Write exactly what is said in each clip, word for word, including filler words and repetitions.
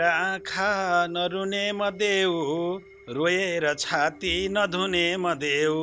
मेरा आँखा नरुने म देऊ, रोएर छाती नधुने म देऊ,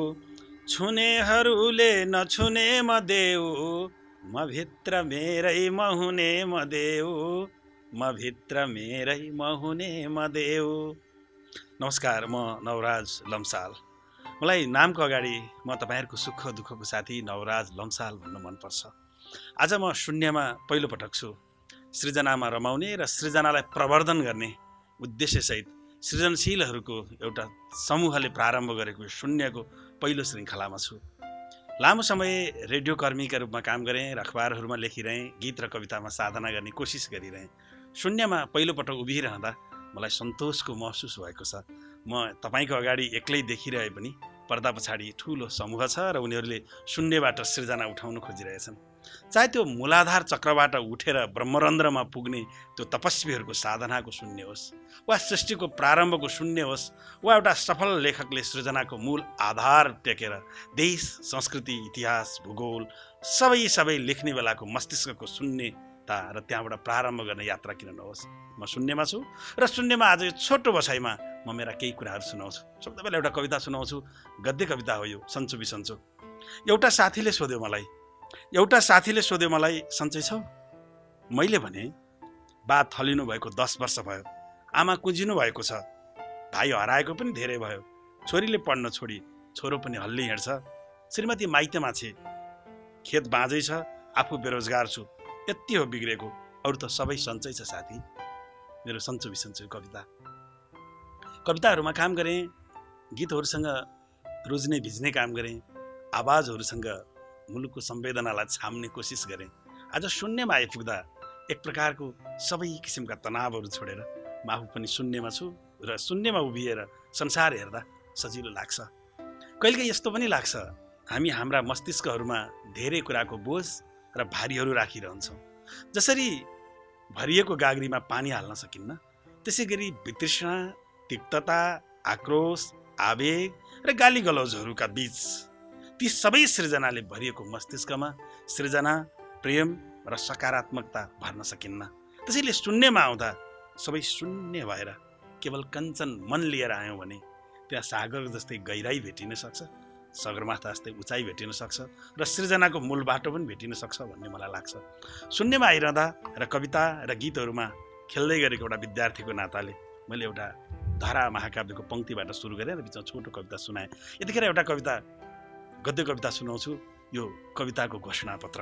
छुनेहरूले नछुने म देऊ, म भित्र मेरै म हुने म देऊ, म भित्र मेरै म हुने म देऊ। नमस्कार, म नवराज लम्साल। मलाई नामको अगाडि म तपाईहरुको सुख दुःखको साथी नवराज लम्साल भन्न मनपर्छ। आज म शून्यमा पहिलो पटक छु। सृजनामा रमाउने र सृजनालाई प्रवर्धन गर्ने उद्देश्यसहित सृजनशीलहरूको एउटा समूहले प्रारम्भ गरेको शून्यको पहिलो श्रृङ्खलामा छु। लामो समय रेडियो कर्मीका रूपमा काम गरेँ र अखबारहरूमा लेखिरहेँ, गीत र कवितामा साधना गर्ने कोसिस गरिरहेँ। शून्यमा पहिलो पटक उभिरहँदा मलाई सन्तोषको महसुस भएको छ। म तपाईको अगाडि एक्लै देखिरहे पनि पर्दा पछाडि ठूलो समूह छ र उनीहरूले शून्यबाट सृजना उठाउन खोजिरहेछन्। चाहे त्यो मूलाधार चक्रबाट उठेर ब्रह्मरन्ध्रमा पुग्ने त्यो तपस्वीहरूको साधनाको शून्य होस्, वा सृष्टिको प्रारम्भको शून्य होस्, वा एउटा सफल लेखकले सृजनाको मूल आधार टेकेर देश, संस्कृति, इतिहास, भूगोल सबै सबै लेख्ने बेलाको मस्तिष्कको शून्यता र त्यहाँबाट प्रारम्भ गर्ने यात्रा किन नहोस्। म शून्यमा छु र शून्यमा आज यो छोटो बसाइमा म मेरा केही कुराहरू सुनाउँछु। सबभन्दा पहिला एउटा कविता सुनाउँछु। गद्य कविता हो यो, सन्चो बिसन्चो। एउटा साथीले सोध्यो मलाई एउटा साथीले सोध्यो मलाई सन्चै छौ? मैले भने, बा थलिनु भएको दस वर्ष भयो, आमा कुजिनु भएको छ, भाइ हराएको पनि धेरै भयो, छोरीले पढ्न छोडी छोरो पनि हल्ली हिँड्छ, श्रीमती माइतमा छे, खेत बाँझै छ, आफू बेरोजगार छु, यति हो बिग्रेको, अरू त सबै सन्चै छ साथी। मेरो सन्चो बिसन्चो कविता। कविताहरूमा काम गरेँ, गीतहरूसँग रोज्ने भिज्ने काम गरेँ, आवाजहरूसँग मुलुकको संवेदनालाई छाम्ने कोसिस गरेँ। आज शून्यमा आइपुग्दा एक प्रकारको सबै किसिमका तनावहरू छोडेर म आफू पनि शून्यमा छु र शून्यमा उभिएर संसार हेर्दा सजिलो लाग्छ। कहिलेकाहीँ यस्तो पनि लाग्छ, हामी हाम्रा मस्तिष्कहरूमा धेरै कुराको बोझ र भारीहरू राखिरहन्छौँ। जसरी भरिएको गाग्रीमा पानी हाल्न सकिन्न, त्यसै गरी वितृष्णा, तिक्तता, आक्रोश, आवेग र गाली गलौजहरूका बीच ती सबै सृजनाले भरिएको मस्तिष्कमा सृजना, प्रेम र सकारात्मकता भर्न सकिन्न। त्यसैले शून्यमा आउँदा सबै शून्य भएर केवल कञ्चन मन लिएर आयौँ भने त्यहाँ सागर जस्तै गहिराई भेटिन सक्छ, सगरमाथा जस्तै उचाइ भेटिन सक्छ र सृजनाको मूल बाटो पनि भेटिन सक्छ भन्ने मलाई लाग्छ। शून्यमा आइरहँदा र कविता र गीतहरूमा खेल्दै गरेको एउटा विद्यार्थीको नाताले मैले एउटा धारा महाकाव्यको पङ्क्तिबाट सुरु गरेँ र बिचमा छोटो कविता सुनाएँ। यतिखेर एउटा कविता, गद्य कविता सुनाउँछु। यो कविताको घोषणापत्र।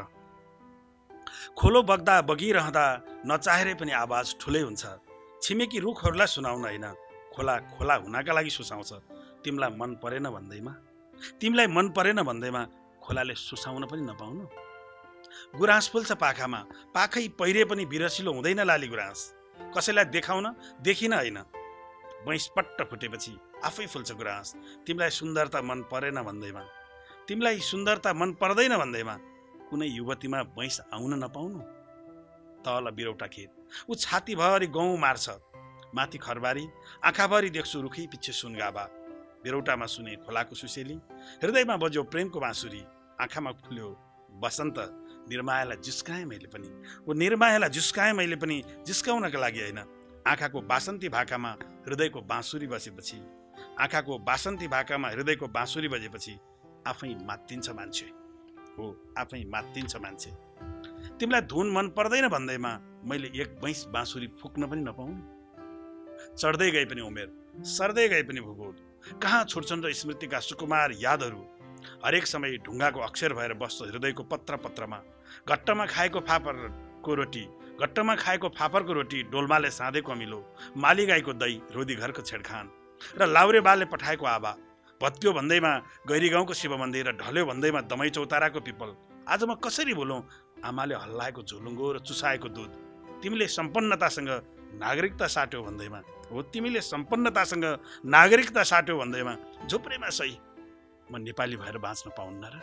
खोलो बग्दा बगिरहँदा नचाहेरै पनि आवाज ठुलै हुन्छ। छिमेकी रुखहरूलाई सुनाउन होइन, खोला खोला हुनका लागि सुसाउँछ। तिमीलाई मन परेन भन्दैमा तिमीलाई मन परेन भन्दैमा खोलाले सुसाउन पनि नपाउनु। गुराँस फुल्छ पाखामा, पाखै पहिरे पनि बिरसिलो हुँदैन लाली गुराँस। कसैलाई देखाउन देखिन होइन, बैंस पट्ट फुटेपछि आफै फुल्छ गुराँस। तिमीलाई सुन्दरता मन परेन भन्दैमा तिमीलाई सुन्दरता मन पर्दैन भन्दैमा कुनै युवतीमा बैंस आउन नपाउनु। तल बिरौटा खेत, ऊ छातीभरि गहुँ मार्छ, माथि खरबारी, आँखाभरि देख्छु रुखै पिच्छे सुनगाबा। बिरौटामा सुने खोलाको सुसेली, हृदयमा बज्यो प्रेमको बाँसुरी, आँखामा फुल्यो बसन्त, निर्मायालाई जिस्काएँ मैले पनि। ऊ निर्मायालाई जिस्काएँ मैले पनि, जिस्काउनका लागि होइन। आँखाको बासन्ती भाकामा हृदयको बाँसुरी बसेपछि आँखाको बासन्ती भाकामा हृदयको बाँसुरी बजेपछि आफै मात्तिन्छ मान्छे। हो, आफै मात्तिन्छ मान्छे। तिमीलाई धुन मन पर्दैन भन्दैमा मैले एक बैंस बाँसुरी फुक्न पनि नपाउनु। चढ्दै गए पनि उमेर, सर्दै गए पनि भूगोल, कहाँ छुट्छन् र स्मृतिका सुकुमार यादहरू। हरेक समय ढुङ्गाको अक्षर भएर बस्छ हृदयको पत्र पत्रमा। घट्टमा खाएको फापरको रोटी घट्टमा खाएको फापरको रोटी, डोल्माले साँधेको अमिलो, माली गाईको दही, रोदी घरको छेडखान र लाउरे बाले पठाएको आबा। भत्क्यो भन्दैमा गैरी गाउँको शिव मन्दिर र ढल्यो भन्दैमा दमै चौताराको पिपल। आज म कसरी भुलौँ आमाले हल्लाएको झुलुङ्गो र चुसाएको दुध। तिमीले सम्पन्नतासँग नागरिकता साट्यौ भन्दैमा हो तिमीले सम्पन्नतासँग नागरिकता साट्यौ भन्दैमा झुप्रेमा सही म नेपाली भएर बाँच्न पाउन्न र।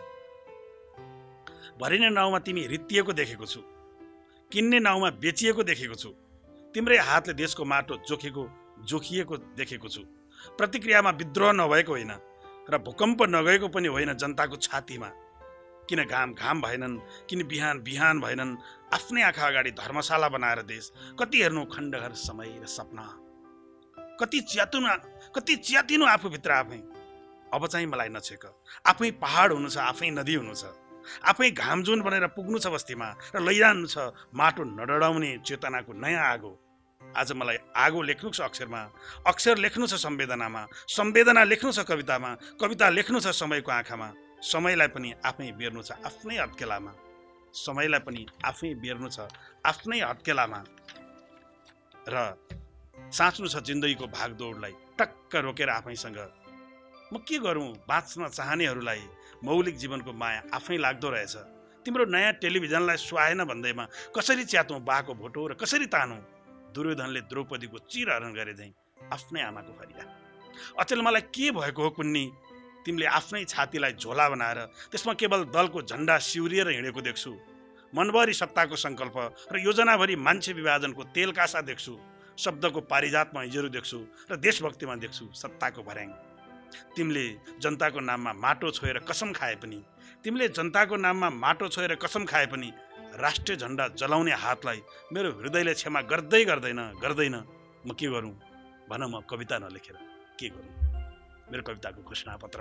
भरिने नाउँमा तिमी रित्तिएको देखेको छु, किन्ने नाउँमा बेचिएको देखेको छु। तिम्रै हातले देशको माटो जोखेको जोखिएको देखेको छु। प्रतिक्रियामा विद्रोह नभएको होइन र भूकम्प नगएको पनि होइन जनताको छातीमा। किन घाम घाम भएनन्, किन बिहान बिहान भएनन्, आफ्नै आँखा अगाडि धर्मशाला बनाएर देश कति हेर्नु खण्डहर समय र सपना, कति च्यातिनु कति च्यातिनु आफूभित्र आफै। अब चाहिँ मलाई नछेक, आफै पहाड हुनु छ, आफै नदी हुनु छ, आफै घाम जुन बनेर पुग्नु छ बस्तीमा र लैजानु छ माटो नडराउने चेतनाको नयाँ आगो। आज मलाई आगो लेख्नु छ अक्षरमा, अक्षर लेख्नु छ संवेदनामा, संवेदना लेख्नु छ कवितामा, कविता लेख्नु छ समयको आँखामा। समयलाई पनि आफै बेर्नु छ आफ्नै हत्केलामा, समयलाई पनि आफै बेर्नु छ आफ्नै हत्केलामा र साँच्नु छ जिन्दगीको भागदौडलाई टक्क रोकेर आफैसँग। म के गरौँ बाँच्न चाहनेहरूलाई, मौलिक जीवनको माया आफै लाग्दो रहेछ। तिम्रो नयाँ टेलिभिजनलाई सुहाएन भन्दैमा कसरी च्यातौँ बाको भोटो र कसरी तानौँ दुर्योधनले द्रौपदीको चिरहरण गरे झैँ आफ्नै आमाको फरिया। अचेल मलाई के भएको हो कुन्नी, तिमीले आफ्नै छातीलाई झोला बनाएर त्यसमा केवल दलको झन्डा सिउरिएर हिँडेको देख्छु। मनभरि सत्ताको सङ्कल्प र योजनाभरि मान्छे विभाजनको तेलकासा देख्छु। शब्दको पारिजातमा हिजोहरू देख्छु र देशभक्तिमा देख्छु सत्ताको भर्याङ। तिमीले जनताको नाममा माटो छोएर कसम खाए पनि तिमीले जनताको नाममा माटो छोएर कसम खाए पनि राष्ट्रिय झन्डा जलाउने हातलाई मेरो हृदयले क्षमा गर्दै गर्दैन गर्दैन। म के गरौँ भन, म कविता नलेखेर के गरौँ? मेरो कविताको घोषणापत्र।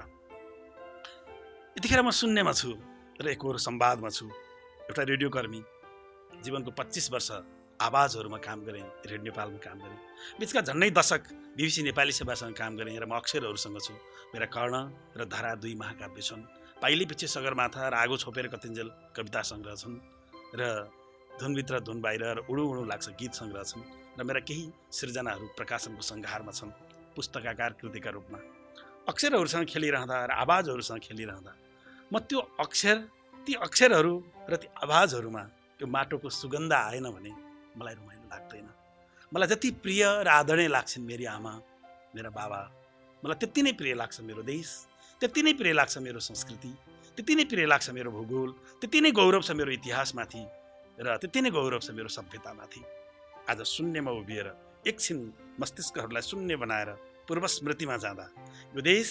यतिखेर म सुन्नेमा छु र एकहोर संवादमा छु। एउटा रेडियो कर्मी, जीवनको पच्चिस वर्ष आवाजहरूमा काम गरेँ, रेडियो नेपालमा काम गरेँ। बिचका झन्डै दशक बिबिसी नेपाली सेवासँग काम गरेँ र म अक्षरहरूसँग छु। मेरा कर्ण र धारा दुई महाकाव्य छन्। पाइली पछि सगरमाथा र आगो छोपेर कतिन्जेल कविता सङ्ग्रह छन् र धुनभित्र धुन बाहिर र उडु उडु लाग्छ गीत सङ्ग्रह छन् र मेरा केही सृजनाहरू प्रकाशनको सङ्घारमा छन् पुस्तकाकार कृतिका रूपमा। अक्षरहरूसँग खेलिरहँदा र आवाजहरूसँग खेलिरहँदा म त्यो अक्षर ती अक्षरहरू र ती आवाजहरूमा त्यो माटोको सुगन्ध आएन भने मलाई रमाइलो लाग्दैन। मलाई जति प्रिय र आदरणीय लाग्छन् मेरी आमा, मेरा बाबा, मलाई त्यति नै प्रिय लाग्छ मेरो देश, त्यति नै प्रिय लाग्छ मेरो संस्कृति, त्यति नै प्रिय लाग्छ मेरो भूगोल, त्यति नै गौरव छ मेरो इतिहासमाथि र त्यति नै गौरव छ मेरो सभ्यतामाथि। आज शून्यमा उभिएर एकछिन मस्तिष्कहरूलाई शून्य बनाएर पूर्व स्मृतिमा जाँदा यो देश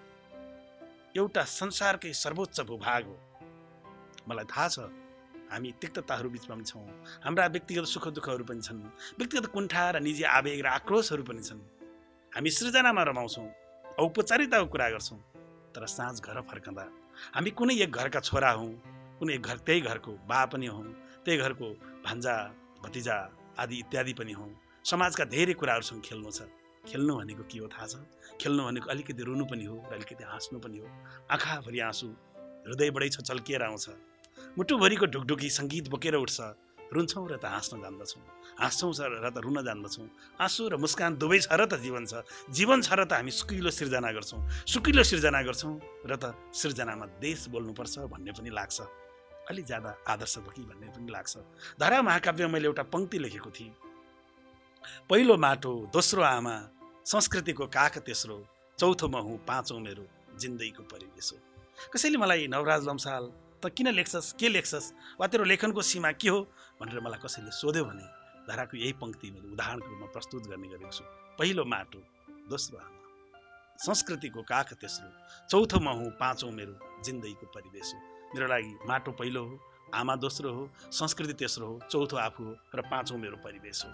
एउटा संसारकै सर्वोच्च भूभाग हो। मलाई थाहा छ हामी तिक्तताहरू बिचमा पनि छौँ, हाम्रा व्यक्तिगत सुख दुःखहरू पनि छन्, व्यक्तिगत कुण्ठा र निजी आवेग र आक्रोशहरू पनि छन्। हामी सृजनामा रमाउँछौँ, औपचारिकताको कुरा गर्छौँ, तर साँझ घर फर्कँदा हामी कुनै एक घरका छोरा हौँ, कुनै एक घर त्यही घरको बा पनि हौँ, त्यही घरको भान्जा भतिजा आदि इत्यादि पनि हौँ। समाजका धेरै कुराहरूसँग खेल्नु छ। खेल्नु भनेको के हो थाहा छ? खेल्नु भनेको अलिकति रुनु पनि हो र अलिकति हाँस्नु पनि हो। आँखाभरि आँसु हृदयबाटै छचल्किएर आउँछ, मुटुभरिको ढुकढुकी सङ्गीत बोकेर उठ्छ। रुन्छौँ र त हाँस्न जान्दछौँ, हाँस्छौँ र त रुन जान्दछौँ। आँसु र मुस्कान दुवै छ र त जीवन छ, जीवन छ र त हामी सुकिलो सिर्जना गर्छौँ, सुकिलो सिर्जना गर्छौँ र त सिर्जनामा देश बोल्नुपर्छ भन्ने पनि लाग्छ। अलिक ज्यादा आदर्श हो कि भन्ने पनि लाग्छ। धारा महाकाव्यमा मैले एउटा पङ्क्ति लेखेको थिएँ, पहिलो माटो, दोस्रो आमा, संस्कृतिको काख तेस्रो, चौथो म हुँ, पाँचौँ मेरो जिन्दगीको परिवेश हो। कसैले मलाई नवराज लम्साल त किन लेख्छस्, के लेख्छस्, वा तेरो लेखनको सीमा के हो भनेर मलाई कसैले सोध्यो भने धाराको यही पङ्क्ति मैले उदाहरणको रूपमा प्रस्तुत गर्ने गरेको छु। पहिलो माटो, दोस्रो आमा, संस्कृतिको काख तेस्रो, चौथो म हुँ, पाँचौँ मेरो जिन्दगीको परिवेश हो। मेरो लागि माटो पहिलो हो, आमा दोस्रो हो, संस्कृति तेस्रो हो, चौथो आफू हो र पाँचौँ मेरो परिवेश हो।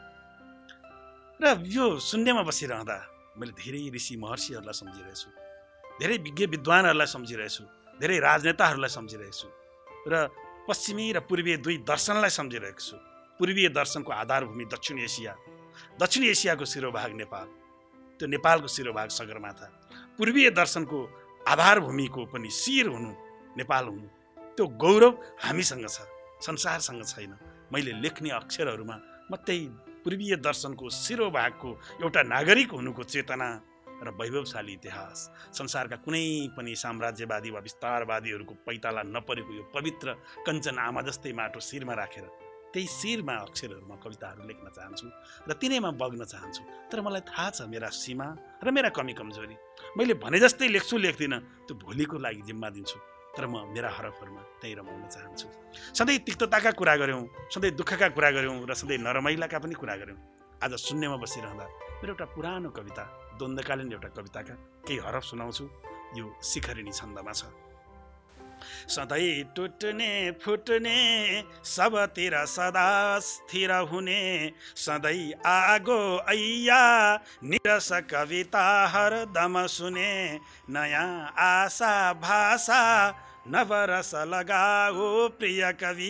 र यो शून्यमा बसिरहँदा मैले धेरै ऋषि महर्षिहरूलाई सम्झिरहेछु, धेरै विज्ञ विद्वानहरूलाई सम्झिरहेछु, धेरै राजनेताहरूलाई सम्झिरहेछु र पश्चिमी र पूर्वीय दुई दर्शनलाई सम्झिरहेको छु। पूर्वीय दर्शनको आधारभूमि दक्षिण एसिया, दक्षिण एसियाको शिरोभाग नेपाल, त्यो नेपालको शिरोभाग सगरमाथा। पूर्वीय दर्शनको आधारभूमिको पनि शिर हुनु नेपाल हुनु, त्यो गौरव हामीसँग छ, संसारसँग छैन। मैले लेख्ने अक्षरहरूमा म त्यही पूर्वीय दर्शनको शिरोभागको एउटा नागरिक हुनुको चेतना र वैभवशाली इतिहास, संसारका कुनै पनि साम्राज्यवादी वा विस्तारवादीहरूको पैताला नपरेको यो पवित्र कञ्चन आमा जस्तै माटो शिरमा राखेर त्यही शिरमा अक्षरहरूमा कविताहरू लेख्न चाहन्छु र तिनैमा बग्न चाहन्छु। तर मलाई थाहा छ मेरा सीमा र मेरा कमी कमजोरी। मैले भने जस्तै लेख्छु लेख्दिनँ, त्यो भोलिको लागि जिम्मा दिन्छु, तर म मेरा हरफहरूमा त्यही रमाउन चाहन्छु। सधैँ तिक्तताका कुरा गऱ्यौँ, सधैँ दुःखका कुरा गऱ्यौँ र सधैँ नरमाइलाका पनि कुरा गऱ्यौँ। आज शून्यमा बसिरहँदा मेरो एउटा पुरानो कविता, द्वन्द्वकालीन एउटा कविताका केही हरफ सुनाउँछु। यो शिखरिणी छन्दमा छ। सधैँ टुट्ने फुट्ने सबतिर सदा स्थिर हुने सधैँ आगो ऐया निरस कविता हरदम सुने नयाँ आशा भाषा नवरस लगाओ प्रिय कवि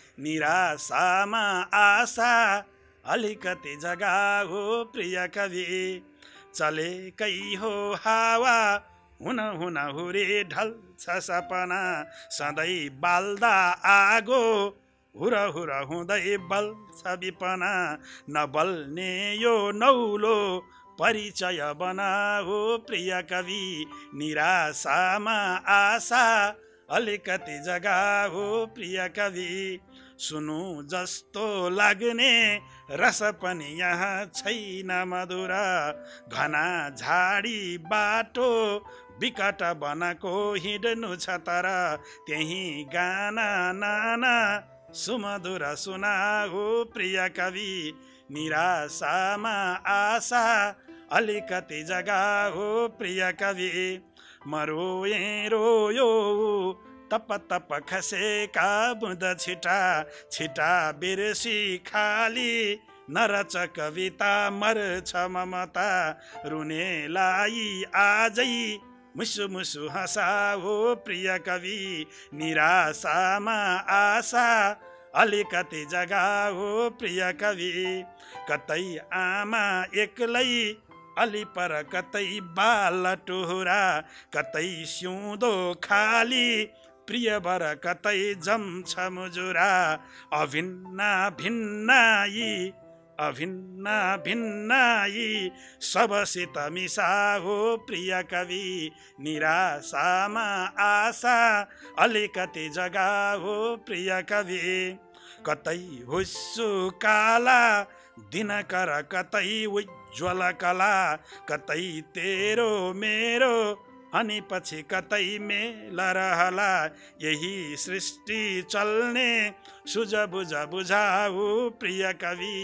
निराशामा आशा अलिकति जगाओ प्रिय कवि चलेकै हो हावा हुन हुन हुरे ढल्छ सपना सधैँ बाल्दा आगो हुर हुर हुँदै बल्छ विपना नबल्ने यो नौलो परिचय बनाओ प्रिय कवि निराशामा आशा अलिकति जगाओ प्रिय कवि सुनु जस्तो लाग्ने रस पनि यहाँ छैन मधुर घना झाडी बाटो विकट वनको हिँड्नु छ तर त्यही गाना नाना सुमधुर सुनाओ प्रिय कवि निराशामा आशा अलिकति जगाओ प्रिय कवि मरोए रोयो तप तप खसेका बुँद छिटा छिटा बिर्सी खाली नरच कविता मर्छ ममता रुनेलाई आजै मुसु मुसु हँसाओ प्रिय कवि निराशामा आशा अलिकति जगाओ प्रिय कवि कतै आमा एक्लै अलि पर कतै बाल टुहुरा कतै सिउँदो खाली प्रिय वर कतै जम्छ मुजुरा अभिन्ना भिन्ना यी अभिन्ना भिन्ना यी सबसित मिसाओ प्रिय कवि निराशामा आशा अलिकति जगाओ प्रिय कवि कतै हुस्सु काला दिनकर कतै उज्ज्वल कला कतै तेरो मेरो अनि पछि कतै मेल रहला यही सृष्टि चल्ने सुझ बुझ बुझाऊ प्रिय कवि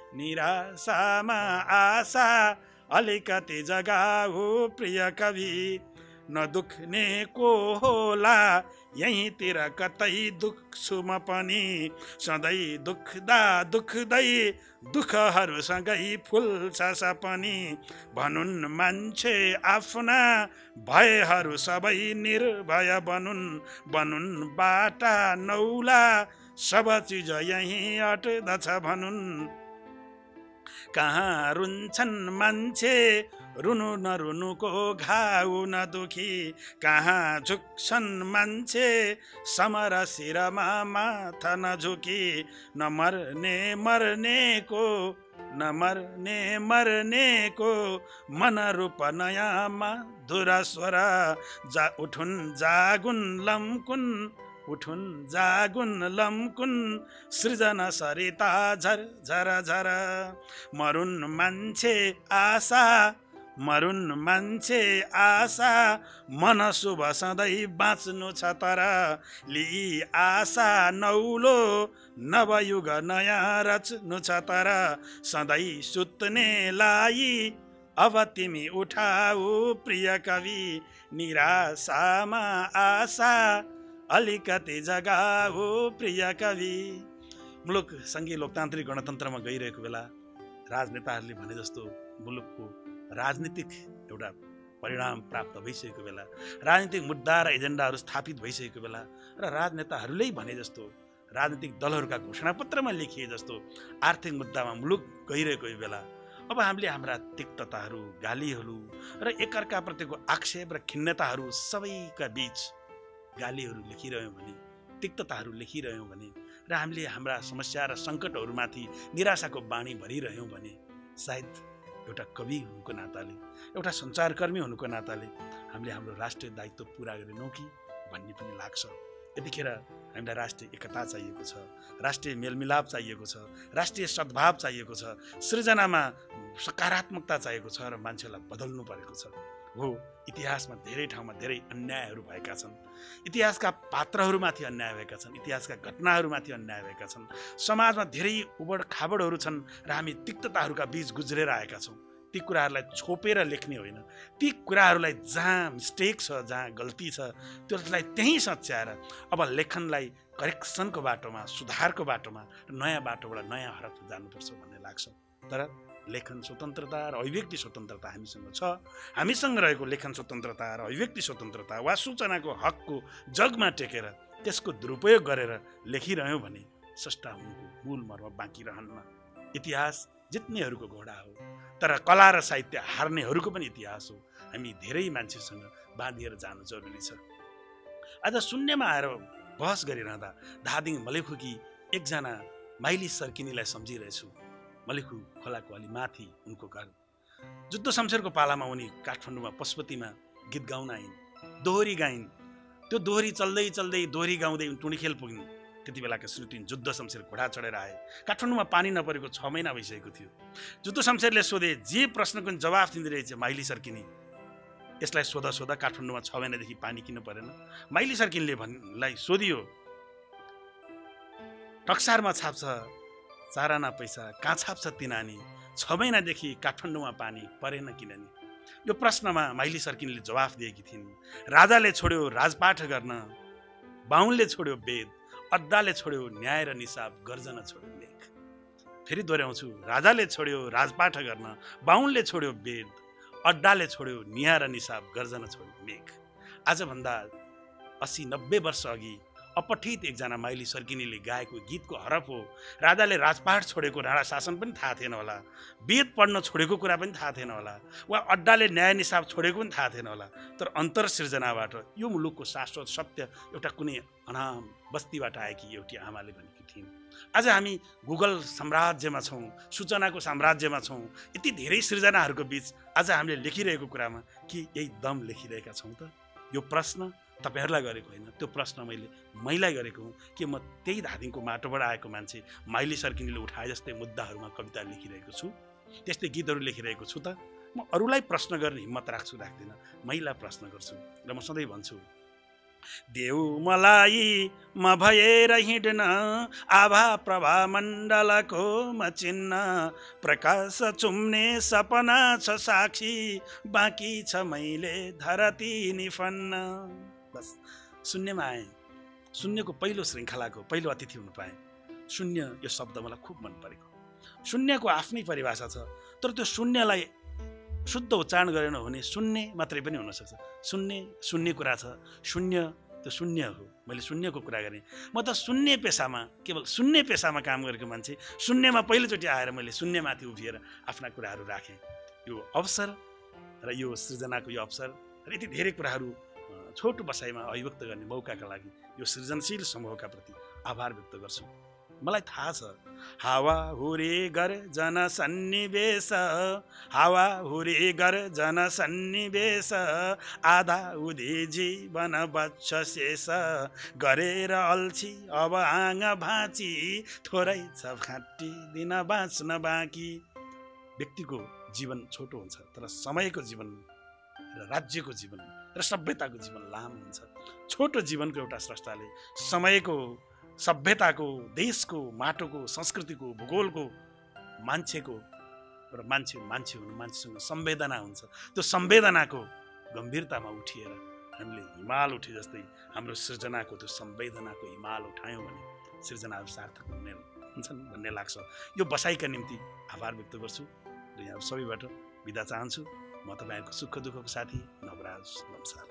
निराशामा आशा अलिकति जगाऊ प्रिय कवि नदुख्ने को होला यहीँतिर कतै दुख्छु म पनि सधैँ दुख्दा दुख्दै दुःखहरूसँगै फुल्छ सपनी भनुन् मान्छे आफ्ना भयहरू सबै निर्भय बनुन् बनुन् बाटा नौला सब चिज यहीँ अट्दछ भनुन् कहाँ रुन्छन् मान्छे रुनु नरुनुको घाउ नदुखी कहाँ झुक्छन् मान्छे समर शिरमा माथा नझुकी नमर्ने मर्नेको नमर्ने मर्नेको मन रूप नयाँ मधुर स्वर जा उठुन् जागुन् लम्कुन् उठुन् जागुन् लम्कुन् सृजना सरिता झर झर झर मरुन् मान्छे आशा मरुन् मान्छे आशा मन शुभ सधैँ बाँच्नु छ तर लिई आशा नौलो नवयुग नयाँ रच्नु छ तर सधैँ सुत्नेलाई अब तिमी उठाऊ प्रिय कवि निराशामा आशा अलिकति जगाऊ प्रिय कवि। मुलुक सङ्घीय लोकतान्त्रिक गणतन्त्रमा गइरहेको बेला राजनेताहरूले भने जस्तो मुलुकको राजनीतिक एउटा परिणाम प्राप्त भइसकेको बेला राजनीतिक मुद्दा र एजेन्डाहरू स्थापित भइसकेको बेला र राजनेताहरूले भने जस्तो राजनीतिक दलहरूका घोषणापत्रमा लेखिए जस्तो आर्थिक मुद्दामा मुलुक गइरहेको बेला अब हामीले हाम्रा तिक्तताहरू गालीहरू र एकअर्काप्रतिको आक्षेप र खिन्नताहरू सबैका बीच गालीहरू लेखिरह्यौँ भने तिक्तताहरू लेखिरह्यौँ भने र हामीले हाम्रा समस्या र सङ्कटहरूमाथि निराशाको बाणी भरिरह्यौँ भने सायद एउटा कवि हुनुको नाताले एउटा सञ्चारकर्मी हुनुको नाताले हामीले हाम्रो राष्ट्रिय दायित्व पुरा गरेनौँ कि भन्ने पनि लाग्छ। यतिखेर हामीलाई राष्ट्रिय एकता चाहिएको छ, राष्ट्रिय मेलमिलाप चाहिएको छ, राष्ट्रिय सद्भाव चाहिएको छ, सृजनामा सकारात्मकता चाहिएको छ र मान्छेलाई बदल्नु परेको छ। हो, इतिहासमा धेरै ठाउँमा धेरै अन्यायहरू भएका छन्, इतिहासका पात्रहरूमाथि अन्याय भएका छन्, इतिहासका घटनाहरूमाथि अन्याय भएका छन्, समाजमा धेरै उबड खाबडहरू छन् र हामी तिक्तताहरूका बीच गुज्रेर आएका छौँ। ती कुराहरूलाई छोपेर लेख्ने होइन, ती कुराहरूलाई जहाँ मिस्टेक छ, जहाँ गल्ती छ त्यसलाई त्यहीँ सच्याएर अब लेखनलाई करेक्सनको बाटोमा, सुधारको बाटोमा, नयाँ बाटोबाट नयाँ हरफ जानुपर्छ भन्ने लाग्छ। तर लेखन स्वतन्त्रता र अभिव्यक्ति स्वतन्त्रता हामीसँग छ। हामीसँग रहेको लेखन स्वतन्त्रता र अभिव्यक्ति स्वतन्त्रता वा सूचनाको हकको जगमा टेकेर त्यसको दुरुपयोग गरेर लेखिरह्यौँ भने स्रष्टा हुनुको मूल मर्म बाँकी रहन्न। इतिहास जित्नेहरूको घोडा हो, तर कला र साहित्य हार्नेहरूको पनि इतिहास हो। हामी धेरै मान्छेसँग बाँधिएर जानु जरुरी छ। आज शून्यमा आएर बहस गरिरहँदा धादिङ मलेखुकी एकजना माइली सर्किनीलाई सम्झिरहेछु। मलेखु खोलाको अलि माथि उनको घर। जुद्ध शमशेरको पालामा उनी काठमाडौँमा पशुपतिमा गीत गाउन आइन्, दोहोरी गाइन्। त्यो दोहोरी चल्दै चल्दै दोहोरी गाउँदै टुँडीखेल पुगिन्। त्यति बेलाका श्रुतिन जुद्ध शमशेर घोडा चढेर आए। काठमाडौँमा पानी नपरेको छ महिना भइसकेको थियो। जुद्ध शमशेरले सोधे, जे प्रश्नको जवाफ दिँदै रहेछ माइली सर्किनी, यसलाई सोधा सोधा काठमाडौँमा छ महिनादेखि पानी किन परेन? माइली सर्किनले भन्लाई सोधियो, टक्सारमा छाप्छ चाराना पैसा, कहाँ छाप्छ तिनानी, छ महिनादेखि काठमाडौँमा पानी परेन किननी? यो प्रश्नमा माइली सर्किनले जवाफ दिएकी थिइन्। राजाले छोड्यो राजपाठ गर्न, बाहुनले छोड्यो वेद, अड्डाले छोड्यो न्याय र निसाब, गर्जन छोड्यो लेख। फेरि दोहोऱ्याउँछु, राजाले छोड्यो राजपाठ गर्न, बाहुनले छोड्यो वेद, अड्डाले छोड्यो न्याय र निसाब, गर्जन छोड्यो मेघ। आजभन्दा अस्सी नब्बे वर्ष अघि अपठित एकजना माइली सर्किनीले गाएको गीतको हरफ हो। राजाले राजपाठ छोडेको राणा शासन पनि थाहा थिएन होला, वेद पढ्न छोडेको कुरा पनि थाहा थिएन होला, वा अड्डाले न्याय निसाब छोडेको पनि थाहा थिएन होला। तर अन्तरसृजनाबाट यो मुलुकको शाश्वत सत्य एउटा कुनै अनाम बस्तीबाट आएकी एउटी आमाले भनेकी थिइन्। आज हामी गुगल साम्राज्यमा छौँ, सूचनाको साम्राज्यमा छौँ। यति धेरै सृजनाहरूको बीच आज हामीले लेखिरहेको कुरामा के यही दम लेखिरहेका छौँ त? यो प्रश्न तपाईहरुलाई गरेको होइन, त्यो प्रश्न मैले मैलाई गरेको हुँ। के म त्यही धादिङको माटोबाट आएको मान्छे माइली सर्किनीले उठाए जस्तै मुद्दाहरूमा कविता लेखिरहेको छु, त्यस्तै गीतहरू लेखिरहेको छु त? म अरूलाई प्रश्न गर्ने हिम्मत राख्छु राख्दिनँ, मैलाई प्रश्न गर्छु। र म सधैँ भन्छु, देऊ मलाई म भएर हिँड्न आभा प्रभा मण्डलको म चिन्न, प्रकाश चुम्ने सपना छ साक्षी, बाँकी छ मैले धरती निफन्न। बस शून्यमा आएँ, शून्यको पहिलो श्रृङ्खलाको पहिलो अतिथि हुन पाएँ। शून्य यो शब्द मलाई खुब मन परेको। शून्यको आफ्नै परिभाषा छ, तर त्यो शून्यलाई शुद्ध उच्चारण गरेन भने शून्य मात्रै पनि हुनसक्छ। शून्य शून्य कुरा छ, शून्य त्यो शून्य हो। मैले शून्यको कुरा गरेँ। म त शून्य पेसामा, केवल शून्य पेसामा काम गरेको मान्छे, शून्यमा पहिलोचोटि आएर मैले शून्यमाथि उभिएर आफ्ना कुराहरू राखेँ। यो अवसर र यो सृजनाको यो अवसर र यति धेरै कुराहरू छोटो बसाइमा अभिव्यक्त गर्ने मौकाका लागि यो सृजनशील समूहका प्रति आभार व्यक्त गर्छु। मलाई थाहा छ, हावा हुरी गर जन सन्निवेश, हावा हुरी गर जन सन्निवेश, आधा उधी जीवन बच्छ शेष, गरेर अल्छी अब आङ भाँची, थोरै छ घाँटी दिन बाँच्न बाँकी। व्यक्तिको जीवन छोटो हुन्छ, तर समयको जीवन र राज्यको जीवन र सभ्यताको जीवन लामो हुन्छ। छोटो जीवनको एउटा स्रष्टाले समयको, सभ्यताको, देशको, माटोको, संस्कृतिको, भूगोलको, मान्छेको र मान्छे मान्छे हुनु, मान्छेसँग संवेदना हुन्छ। त्यो संवेदनाको गम्भीरतामा उठिएर हामीले हिमाल उठे जस्तै हाम्रो सृजनाको त्यो संवेदनाको हिमाल उठायौँ भने सृजनाहरू सार्थक हुने हुन्छन् भन्ने लाग्छ। यो बसाइका निम्ति आभार व्यक्त गर्छु र यहाँ सबैबाट बिदा चाहन्छु। म तपाईँहरूको सुख दुःखको साथी नवराज नमस्कार।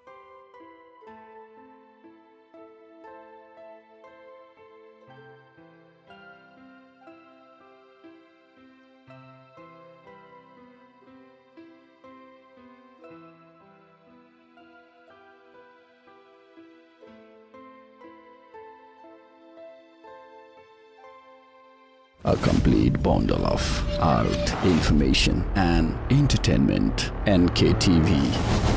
A complete bundle of art, information and entertainment. N K T V.